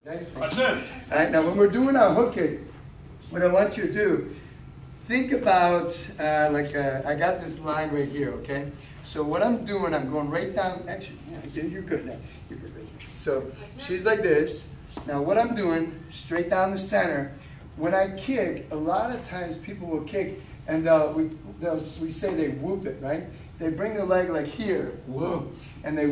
Okay? All right, now when we're doing our hook kick, what I want you to do, think about I got this line right here, okay? So what I'm doing, I'm going right down, actually, yeah, you're good now. You're good right here. So she's like this. Now what I'm doing, straight down the center, when I kick, a lot of times people will kick and we say they whoop it, right? They bring the leg like here, whoa, and they